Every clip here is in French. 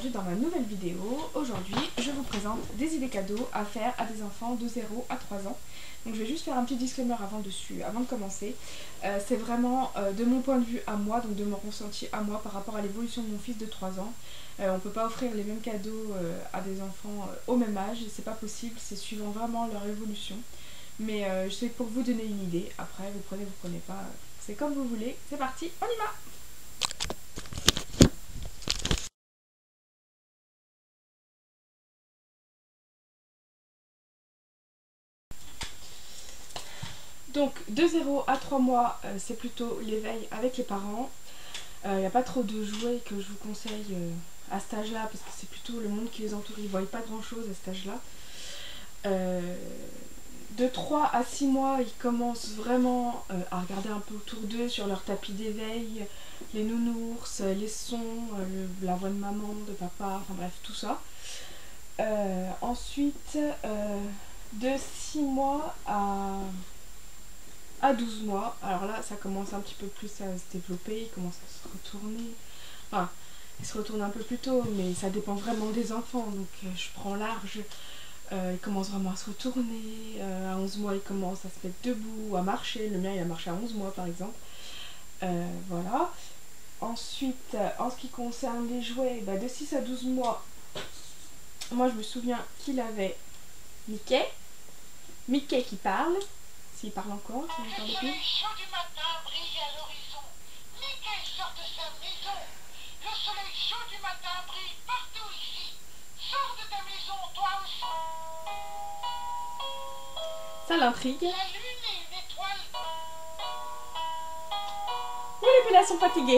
bienvenue dans ma nouvelle vidéo. Aujourd'hui, je vous présente des idées cadeaux à faire à des enfants de 0 à 3 ans. Donc je vais juste faire un petit disclaimer avant de commencer. C'est vraiment de mon point de vue à moi, donc de mon ressenti à moi par rapport à l'évolution de mon fils de 3 ans. On ne peut pas offrir les mêmes cadeaux à des enfants au même âge, c'est pas possible, c'est suivant vraiment leur évolution. Mais c'est pour vous donner une idée. Après, vous prenez pas, c'est comme vous voulez. C'est parti, on y va! Donc de 0 à 3 mois, c'est plutôt l'éveil avec les parents. Il n'y a pas trop de jouets que je vous conseille à cet âge-là, parce que c'est plutôt le monde qui les entoure, ils ne voient pas grand-chose à cet âge-là. De 3 à 6 mois, ils commencent vraiment à regarder un peu autour d'eux sur leur tapis d'éveil, les nounours, les sons, la voix de maman, de papa, enfin bref, tout ça. Ensuite, de 6 mois à 12 mois, alors là ça commence un petit peu plus à se développer, il commence à se retourner, enfin il se retourne un peu plus tôt, mais ça dépend vraiment des enfants, donc je prends large. Il commence vraiment à se retourner, à 11 mois il commence à se mettre debout, à marcher, le mien il a marché à 11 mois par exemple. Voilà. Ensuite, en ce qui concerne les jouets, de 6 à 12 mois, moi je me souviens qu'il avait Mickey qui parle. S'il parle encore, s'il parle plus. Le soleil chaud du matin brille à l'horizon. Mickey sort de sa maison. Le soleil chaud du matin brille partout ici. Sors de ta maison, toi aussi. Ça l'intrigue. La lune est une étoile. Oui, les pélas sont fatigués.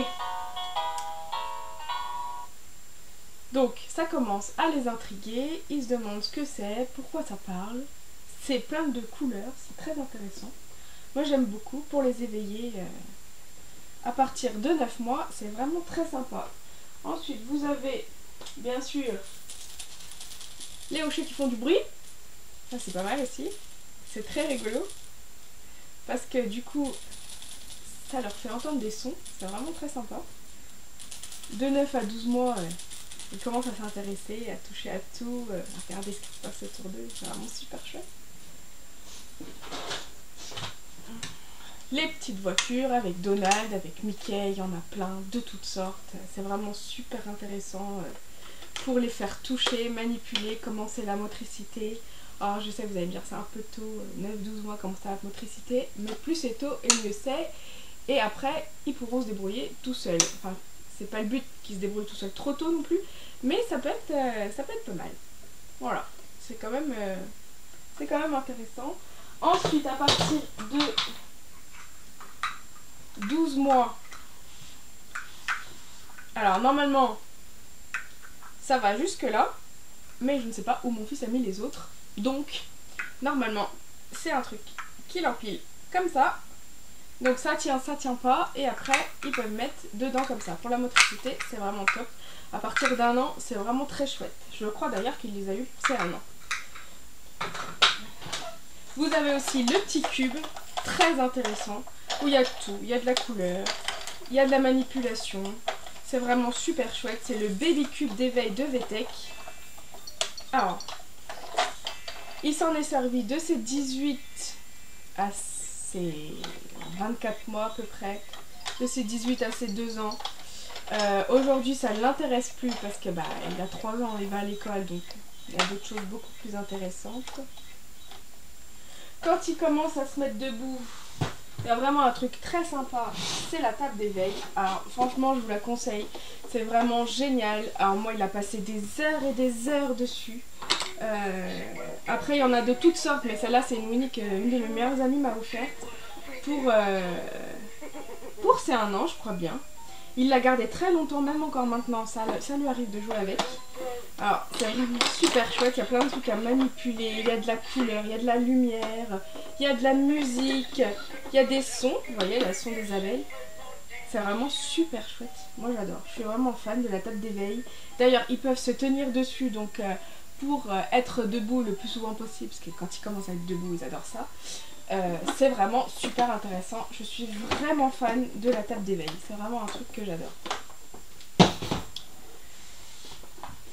Donc, ça commence à les intriguer. Ils se demandent ce que c'est, pourquoi ça parle. C'est plein de couleurs, c'est très intéressant. Moi j'aime beaucoup pour les éveiller à partir de 9 mois, c'est vraiment très sympa. Ensuite vous avez bien sûr les hochets qui font du bruit. Ça c'est pas mal aussi, c'est très rigolo. Parce que du coup ça leur fait entendre des sons, c'est vraiment très sympa. De 9 à 12 mois, ils commencent à s'intéresser, à toucher à tout, à regarder ce qui se passe autour d'eux, c'est vraiment super chouette. Les petites voitures avec Donald, avec Mickey, il y en a plein de toutes sortes. C'est vraiment super intéressant pour les faire toucher, manipuler, commencer la motricité. Alors je sais que vous allez me dire c'est un peu tôt, 9-12 mois commencer la motricité, mais plus c'est tôt et mieux c'est. Et après, ils pourront se débrouiller tout seuls. Enfin, c'est pas le but qu'ils se débrouillent tout seuls trop tôt non plus, mais ça peut être pas mal. Voilà, c'est quand même intéressant. Ensuite, à partir de 12 mois, alors normalement ça va jusque là, mais je ne sais pas où mon fils a mis les autres, donc normalement c'est un truc qu'il empile comme ça, donc ça tient pas, et après ils peuvent mettre dedans comme ça. Pour la motricité c'est vraiment top, à partir d'1 an c'est vraiment très chouette. Je crois d'ailleurs qu'il les a eu c'est 1 an. Vous avez aussi le petit cube, très intéressant, où il y a tout, il y a de la couleur, il y a de la manipulation, c'est vraiment super chouette, c'est le Baby Cube d'éveil de VTech. Alors, il s'en est servi de ses 18 à ses 24 mois à peu près, de ses 18 à ses 2 ans. Aujourd'hui ça ne l'intéresse plus parce que il a 3 ans, il va à l'école, donc il y a d'autres choses beaucoup plus intéressantes. Quand il commence à se mettre debout, il y a vraiment un truc très sympa, c'est la table d'éveil. Alors franchement je vous la conseille, c'est vraiment génial. Alors moi il a passé des heures et des heures dessus. Après il y en a de toutes sortes, mais celle-là c'est une Winnie qu'une de mes meilleures amies m'a offerte pour ses 1 an je crois bien. Il l'a gardé très longtemps, même encore maintenant, ça lui arrive de jouer avec. Alors, c'est vraiment super chouette, il y a plein de trucs à manipuler, il y a de la couleur, il y a de la lumière, il y a de la musique, il y a des sons, vous voyez, le son des abeilles. C'est vraiment super chouette, moi j'adore, je suis vraiment fan de la table d'éveil. D'ailleurs, ils peuvent se tenir dessus, donc pour être debout le plus souvent possible, parce que quand ils commencent à être debout, ils adorent ça. C'est vraiment super intéressant, je suis vraiment fan de la table d'éveil, c'est vraiment un truc que j'adore.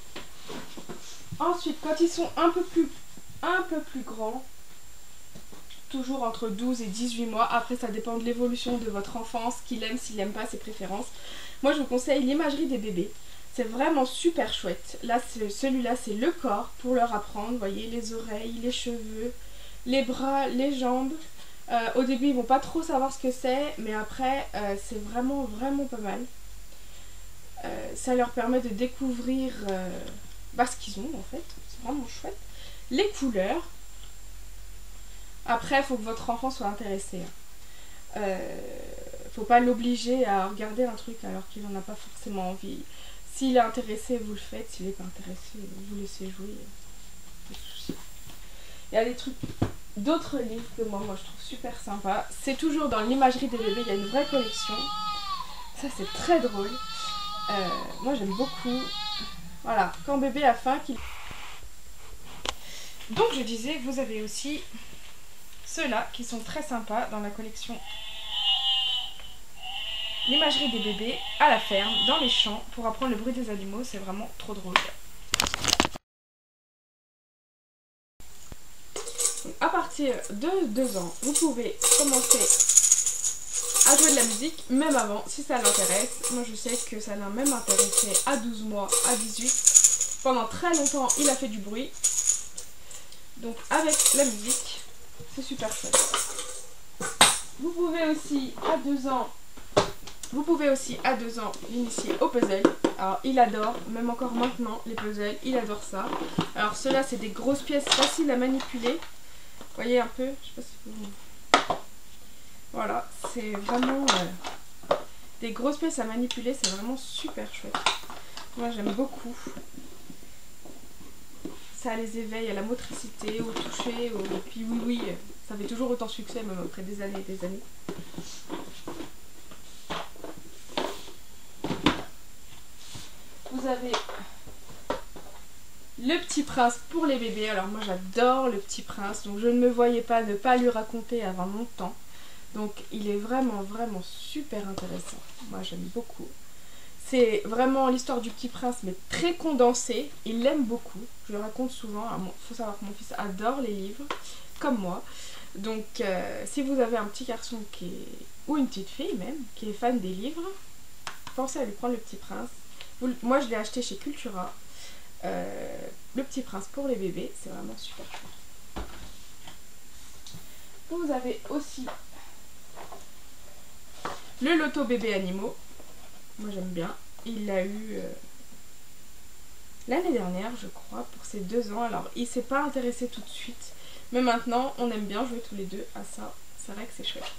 Ensuite, quand ils sont un peu plus grands, toujours entre 12 et 18 mois, après ça dépend de l'évolution de votre enfant, ce qu'il aime, s'il n'aime pas, ses préférences. Moi je vous conseille l'imagerie des bébés, c'est vraiment super chouette. Là celui-là c'est le corps pour leur apprendre, vous voyez, les oreilles, les cheveux, les bras, les jambes. Au début ils vont pas trop savoir ce que c'est, mais après c'est vraiment pas mal. Ça leur permet de découvrir ce qu'ils ont en fait, c'est vraiment chouette. Les couleurs. Après, il faut que votre enfant soit intéressé. Faut pas l'obliger à regarder un truc alors qu'il n'en a pas forcément envie. S'il est intéressé, vous le faites. S'il n'est pas intéressé, vous laissez jouer. Pas de souci. Il y a des trucs, d'autres livres que moi je trouve super sympa. C'est toujours dans l'imagerie des bébés, il y a une vraie collection. Ça, c'est très drôle. Moi, j'aime beaucoup. Voilà, quand bébé a faim, qu'il... Donc, je disais, vous avez aussi... ceux-là qui sont très sympas dans la collection. L'imagerie des bébés à la ferme, dans les champs, pour apprendre le bruit des animaux, c'est vraiment trop drôle. Donc, à partir de 2 ans, vous pouvez commencer à jouer de la musique, même avant, si ça l'intéresse. Moi je sais que ça l'a même intéressé à 12 mois, à 18. Pendant très longtemps, il a fait du bruit. Donc avec la musique, c'est super chouette. Vous pouvez aussi à 2 ans l'initier au puzzle. Alors il adore, même encore maintenant les puzzles, il adore ça. Alors ceux-là c'est des grosses pièces faciles à manipuler. Vous voyez un peu, je sais pas si vous... Voilà, c'est vraiment des grosses pièces à manipuler, c'est vraiment super chouette. Moi j'aime beaucoup. Ça les éveille à la motricité, au toucher, et puis oui, ça fait toujours autant succès même après des années et des années. Vous avez Le Petit Prince pour les bébés. Alors moi j'adore Le Petit Prince, donc je ne me voyais pas ne pas lui raconter avant longtemps. Donc il est vraiment super intéressant. Moi j'aime beaucoup. C'est vraiment l'histoire du Petit Prince mais très condensée. Il l'aime beaucoup. Je le raconte souvent. Il faut savoir que mon fils adore les livres, comme moi. Donc si vous avez un petit garçon ou une petite fille même, qui est fan des livres, pensez à lui prendre Le Petit Prince. Moi je l'ai acheté chez Cultura. Le Petit Prince pour les bébés, c'est vraiment super chouette. Vous avez aussi le loto bébé animaux. Moi j'aime bien. Il l'a eu l'année dernière je crois pour ses 2 ans. Alors il s'est pas intéressé tout de suite. Mais maintenant on aime bien jouer tous les deux à ça. C'est vrai que c'est chouette.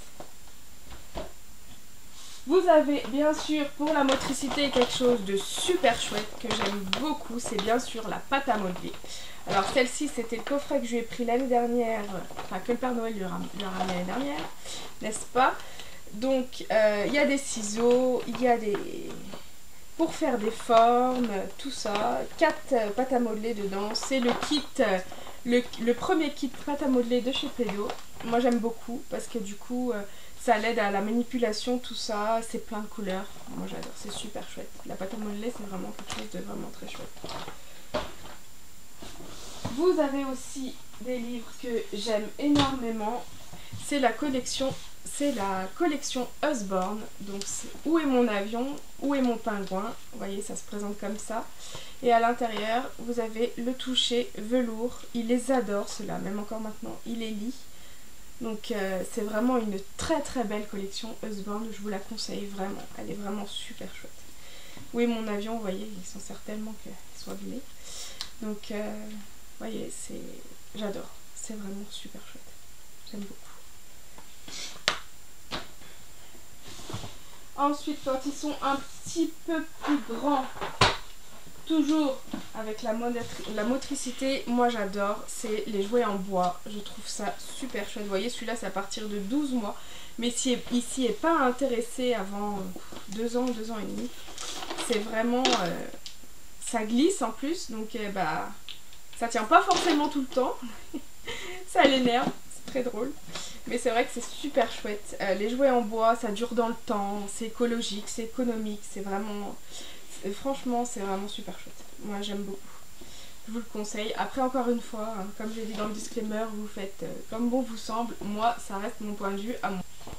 Vous avez bien sûr pour la motricité quelque chose de super chouette que j'aime beaucoup. C'est bien sûr la pâte à modeler. Alors celle-ci c'était le coffret que je lui ai pris l'année dernière. Enfin que le Père Noël lui a ramené l'année dernière. N'est-ce pas? Donc il y a des ciseaux, il y a des... pour faire des formes, tout ça. 4 pâtes à modeler dedans. C'est le kit, le premier kit pâte à modeler de chez Play-Doh. Moi j'aime beaucoup parce que du coup ça l'aide à la manipulation, tout ça. C'est plein de couleurs. Moi j'adore, c'est super chouette. La pâte à modeler c'est vraiment quelque chose de vraiment très chouette. Vous avez aussi des livres que j'aime énormément. C'est la collection Usborne. Donc c'est Où est mon avion, où est mon pingouin. Vous voyez, ça se présente comme ça. Et à l'intérieur, vous avez le toucher velours. Il les adore ceux-là, même encore maintenant, il les lit. Donc c'est vraiment une très belle collection Usborne. Je vous la conseille vraiment. Elle est vraiment super chouette. Où est mon avion, vous voyez, il s'en sert tellement qu'il soit abîmé. Donc vous voyez, j'adore. C'est vraiment super chouette. J'aime beaucoup. Ensuite, quand ils sont un petit peu plus grands, toujours avec la motricité, moi j'adore, c'est les jouets en bois. Je trouve ça super chouette. Vous voyez, celui-là c'est à partir de 12 mois. Mais si ici n'est pas intéressé avant 2 ans, 2 ans et demi, c'est vraiment... ça glisse en plus, donc ça tient pas forcément tout le temps. Ça l'énerve, c'est très drôle. Mais c'est vrai que c'est super chouette. Les jouets en bois, ça dure dans le temps, c'est écologique, c'est économique, c'est vraiment... franchement, c'est vraiment super chouette. Moi, j'aime beaucoup. Je vous le conseille. Après, encore une fois, hein, comme j'ai dit dans le disclaimer, vous faites comme bon vous semble. Moi, ça reste mon point de vue à moi.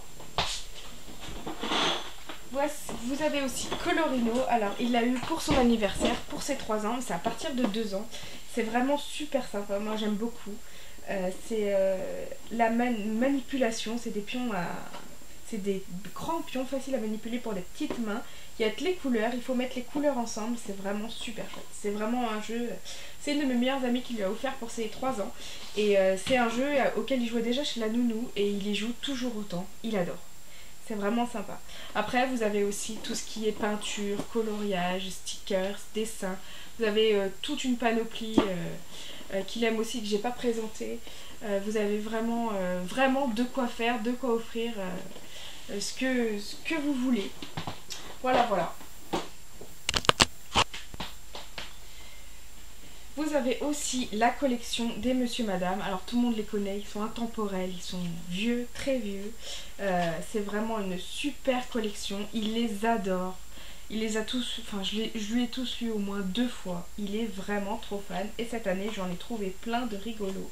Voici, vous avez aussi Colorino. Alors, il l'a eu pour son anniversaire, pour ses 3 ans, mais c'est à partir de 2 ans. C'est vraiment super sympa. Moi, j'aime beaucoup. C'est la manipulation. C'est des pions à... C'est des grands pions faciles à manipuler pour les petites mains. Il y a toutes les couleurs, il faut mettre les couleurs ensemble, c'est vraiment super chouette. C'est vraiment un jeu, c'est une de mes meilleures amies qui lui a offert pour ses 3 ans. Et c'est un jeu auquel il jouait déjà chez la nounou et il y joue toujours autant, il adore. C'est vraiment sympa. Après, vous avez aussi tout ce qui est peinture, coloriage, stickers, dessin. Vous avez toute une panoplie qu'il aime aussi, que j'ai pas présentée. Vous avez vraiment, vraiment de quoi faire, de quoi offrir ce que vous voulez. Voilà, voilà. Vous avez aussi la collection des Monsieur Madame. Alors tout le monde les connaît, ils sont intemporels, ils sont vieux, très vieux. C'est vraiment une super collection. Il les adore. Il les a tous, enfin je lui ai tous lu au moins 2 fois. Il est vraiment trop fan. Et cette année j'en ai trouvé plein de rigolos.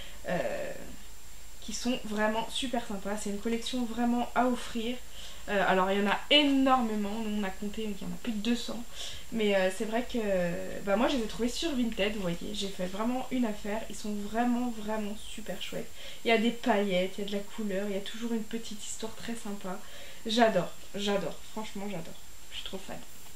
Qui sont vraiment super sympas. C'est une collection vraiment à offrir. Alors il y en a énormément, nous on a compté, il y en a plus de 200. Mais c'est vrai que moi je les ai trouvés sur Vinted, vous voyez, j'ai fait vraiment une affaire. Ils sont vraiment vraiment super chouettes. Il y a des paillettes, il y a de la couleur, il y a toujours une petite histoire très sympa. J'adore, j'adore, franchement j'adore. Je suis trop fan.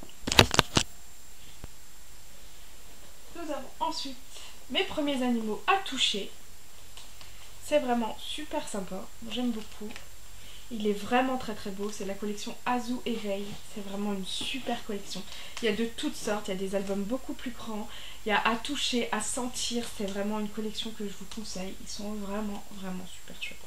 Nous avons ensuite mes premiers animaux à toucher. C'est vraiment super sympa, j'aime beaucoup. Il est vraiment très très beau, c'est la collection Azou Éveil, c'est vraiment une super collection. Il y a de toutes sortes, il y a des albums beaucoup plus grands, il y a à toucher, à sentir, c'est vraiment une collection que je vous conseille. Ils sont vraiment vraiment super chouettes.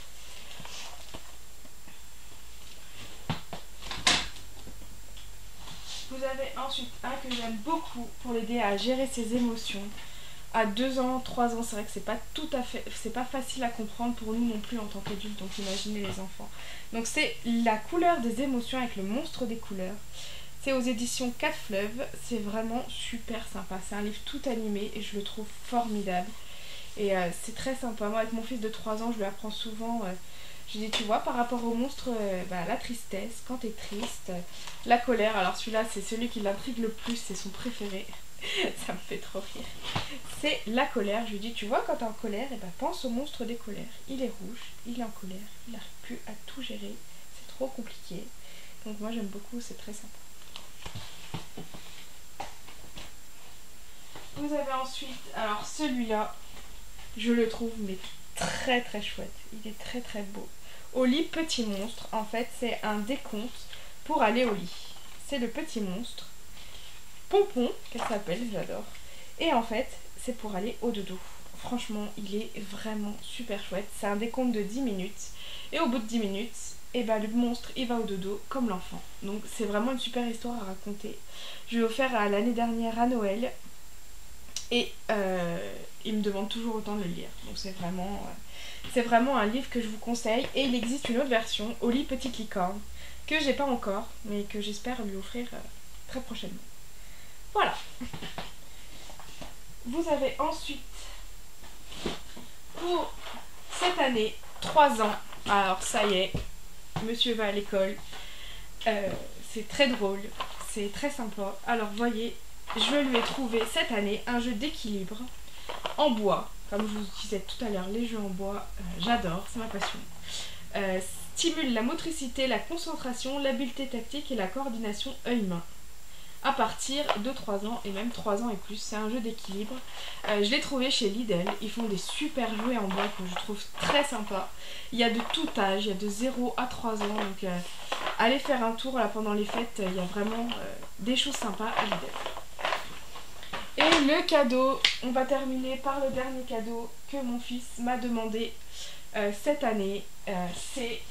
Vous avez ensuite un que j'aime beaucoup pour l'aider à gérer ses émotions. À 2 ans, 3 ans, c'est vrai que c'est pas tout à fait, c'est pas facile à comprendre pour nous non plus en tant qu'adultes, donc imaginez les enfants. Donc c'est La couleur des émotions avec le monstre des couleurs. C'est aux éditions 4 Fleuves, c'est vraiment super sympa. C'est un livre tout animé et je le trouve formidable. Et c'est très sympa. Moi avec mon fils de 3 ans, je lui apprends souvent, je dis tu vois par rapport au monstre, la tristesse, quand t'es triste, la colère. Alors celui-là c'est celui qui l'intrigue le plus, c'est son préféré. Ça me fait trop rire. C'est la colère. Je lui dis, tu vois, quand t'es en colère, pense au monstre des colères. Il est rouge, il est en colère, il n'arrive plus à tout gérer. C'est trop compliqué. Donc moi j'aime beaucoup, c'est très sympa. Vous avez ensuite, alors celui-là, je le trouve mais très très chouette. Il est très très beau. Au lit petit monstre, en fait c'est un décompte pour aller au lit. C'est le petit monstre. Pompon, qu'elle s'appelle, j'adore. Et en fait, c'est pour aller au dodo. Franchement, il est vraiment super chouette. C'est un décompte de 10 minutes. Et au bout de 10 minutes, le monstre, il va au dodo comme l'enfant. Donc c'est vraiment une super histoire à raconter. Je l'ai offert à l'année dernière à Noël. Et il me demande toujours autant de le lire. Donc c'est vraiment un livre que je vous conseille. Et il existe une autre version, Au lit petite licorne, que j'ai pas encore, mais que j'espère lui offrir très prochainement. Voilà. Vous avez ensuite, pour cette année, 3 ans. Alors ça y est, monsieur va à l'école. C'est très drôle, c'est très sympa. Alors voyez, je lui ai trouvé cette année un jeu d'équilibre en bois. Comme je vous disais tout à l'heure, les jeux en bois, j'adore, c'est ma passion. Stimule la motricité, la concentration, l'habileté tactique et la coordination œil-main. À partir de 3 ans et même 3 ans et plus, c'est un jeu d'équilibre. Je l'ai trouvé chez Lidl, ils font des super jouets en bois que je trouve très sympa. Il y a de tout âge, il y a de 0 à 3 ans, donc allez faire un tour là pendant les fêtes, il y a vraiment des choses sympas à Lidl. Et le cadeau, on va terminer par le dernier cadeau que mon fils m'a demandé cette année, c'est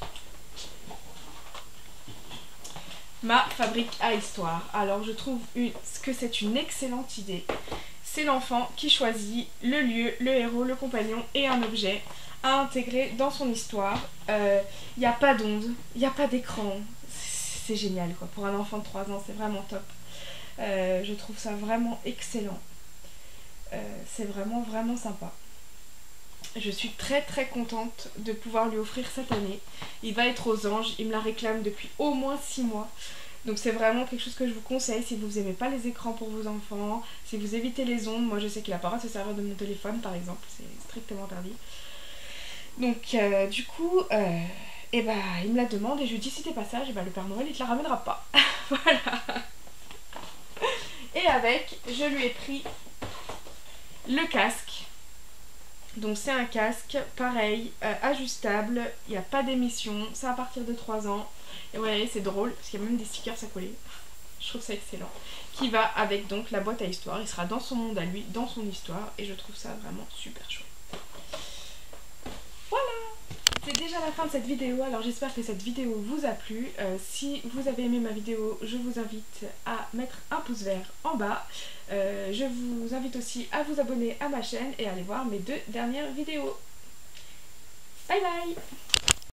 ma fabrique à histoire. Alors je trouve que c'est une excellente idée. C'est l'enfant qui choisit le lieu, le héros, le compagnon et un objet à intégrer dans son histoire. Il n'y a pas d'onde, il n'y a pas d'écran. C'est génial quoi. Pour un enfant de 3 ans, c'est vraiment top. Je trouve ça vraiment excellent. C'est vraiment vraiment sympa. Je suis très très contente de pouvoir lui offrir cette année. Il va être aux anges, il me la réclame depuis au moins 6 mois. Donc c'est vraiment quelque chose que je vous conseille si vous n'aimez pas les écrans pour vos enfants, si vous évitez les ondes. Moi je sais qu'il n'a pas le droit de se servir de mon téléphone par exemple, c'est strictement interdit. Donc du coup, il me la demande et je lui dis si t'es pas sage, le Père Noël il te la ramènera pas. Voilà. Et avec, je lui ai pris le casque. Donc c'est un casque, pareil, ajustable, il n'y a pas d'émission, c'est à partir de 3 ans. Et vous voyez, c'est drôle, parce qu'il y a même des stickers à coller. Je trouve ça excellent. Qui va avec donc la boîte à histoire, il sera dans son monde à lui, dans son histoire, et je trouve ça vraiment super chouette. Voilà! C'est déjà la fin de cette vidéo, alors j'espère que cette vidéo vous a plu. Si vous avez aimé ma vidéo, je vous invite à mettre un pouce vert en bas. Je vous invite aussi à vous abonner à ma chaîne et à aller voir mes 2 dernières vidéos. Bye bye!